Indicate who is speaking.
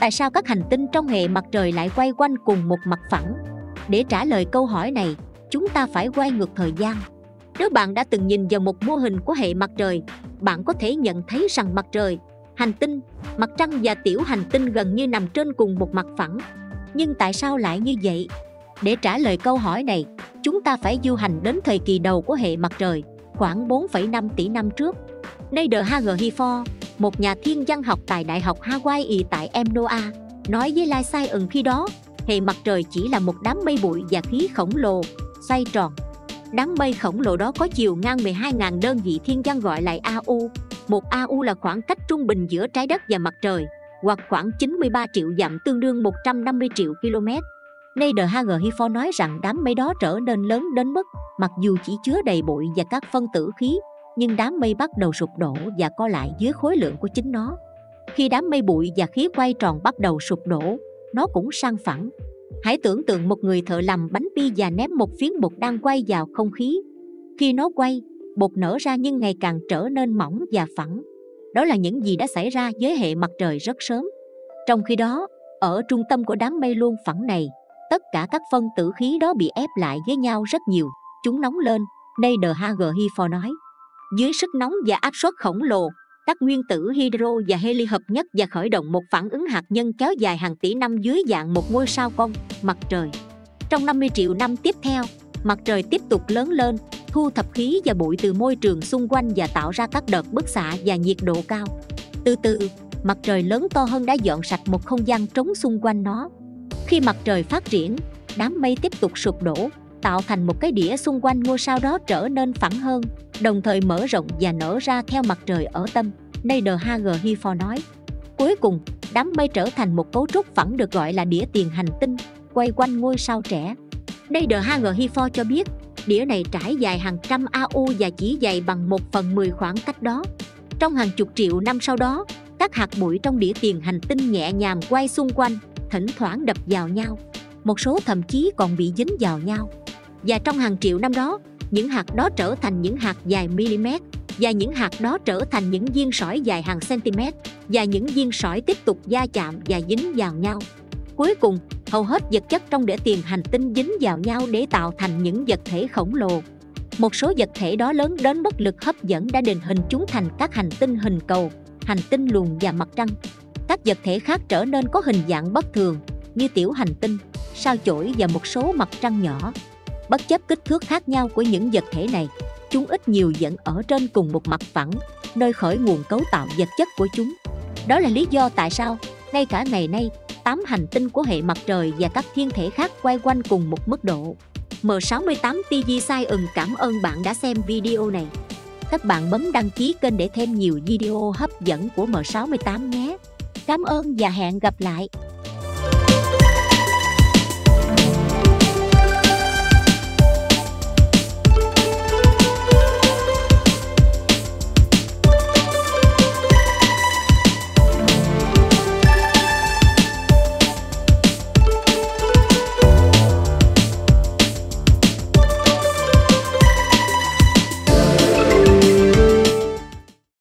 Speaker 1: Tại sao các hành tinh trong hệ mặt trời lại quay quanh cùng một mặt phẳng? Để trả lời câu hỏi này, chúng ta phải quay ngược thời gian. Nếu bạn đã từng nhìn vào một mô hình của hệ mặt trời, bạn có thể nhận thấy rằng mặt trời, hành tinh, mặt trăng và tiểu hành tinh gần như nằm trên cùng một mặt phẳng. Nhưng tại sao lại như vậy? Để trả lời câu hỏi này, chúng ta phải du hành đến thời kỳ đầu của hệ mặt trời, khoảng 4,5 tỷ năm trước. Neither H. Gifford, một nhà thiên văn học tại Đại học Hawaii tại Manoa, nói với Life Science khi đó, hệ mặt trời chỉ là một đám mây bụi và khí khổng lồ, xoay tròn. Đám mây khổng lồ đó có chiều ngang 12.000 đơn vị thiên văn gọi là AU. Một AU là khoảng cách trung bình giữa trái đất và mặt trời, hoặc khoảng 93 triệu dặm tương đương 150 triệu km. Neither H. Gifford nói rằng đám mây đó trở nên lớn đến mức mặc dù chỉ chứa đầy bụi và các phân tử khí, nhưng đám mây bắt đầu sụp đổ và co lại dưới khối lượng của chính nó. Khi đám mây bụi và khí quay tròn bắt đầu sụp đổ, nó cũng sang phẳng. Hãy tưởng tượng một người thợ làm bánh pi và ném một phiến bột đang quay vào không khí. Khi nó quay, bột nở ra nhưng ngày càng trở nên mỏng và phẳng. Đó là những gì đã xảy ra với hệ mặt trời rất sớm. Trong khi đó, ở trung tâm của đám mây luôn phẳng này, tất cả các phân tử khí đó bị ép lại với nhau rất nhiều. Chúng nóng lên, Neither H. Gifford nói. Dưới sức nóng và áp suất khổng lồ, các nguyên tử hydro và heli hợp nhất và khởi động một phản ứng hạt nhân kéo dài hàng tỷ năm dưới dạng một ngôi sao con, mặt trời. Trong 50 triệu năm tiếp theo, mặt trời tiếp tục lớn lên, thu thập khí và bụi từ môi trường xung quanh và tạo ra các đợt bức xạ và nhiệt độ cao. Từ từ, mặt trời lớn to hơn đã dọn sạch một không gian trống xung quanh nó. Khi mặt trời phát triển, đám mây tiếp tục sụp đổ, tạo thành một cái đĩa xung quanh ngôi sao đó trở nên phẳng hơn, đồng thời mở rộng và nở ra theo mặt trời ở tâm, Neither H. Gifford nói. Cuối cùng, đám mây trở thành một cấu trúc phẳng được gọi là đĩa tiền hành tinh, quay quanh ngôi sao trẻ. Neither H. Gifford cho biết, đĩa này trải dài hàng trăm AU và chỉ dày bằng 1/10 khoảng cách đó. Trong hàng chục triệu năm sau đó, các hạt bụi trong đĩa tiền hành tinh nhẹ nhàng quay xung quanh, thỉnh thoảng đập vào nhau. Một số thậm chí còn bị dính vào nhau. Và trong hàng triệu năm đó, những hạt đó trở thành những hạt dài mm, và những hạt đó trở thành những viên sỏi dài hàng cm, và những viên sỏi tiếp tục va chạm và dính vào nhau. Cuối cùng, hầu hết vật chất trong đĩa tiền hành tinh dính vào nhau để tạo thành những vật thể khổng lồ. Một số vật thể đó lớn đến mức lực hấp dẫn đã định hình chúng thành các hành tinh hình cầu, hành tinh lùn và mặt trăng. Các vật thể khác trở nên có hình dạng bất thường, như tiểu hành tinh, sao chổi và một số mặt trăng nhỏ. Bất chấp kích thước khác nhau của những vật thể này, chúng ít nhiều vẫn ở trên cùng một mặt phẳng, nơi khởi nguồn cấu tạo vật chất của chúng. Đó là lý do tại sao, ngay cả ngày nay, 8 hành tinh của hệ mặt trời và các thiên thể khác quay quanh cùng một mức độ. M68 TV Science cảm ơn bạn đã xem video này. Các bạn bấm đăng ký kênh để thêm nhiều video hấp dẫn của M68 nhé. Cảm ơn và hẹn gặp lại.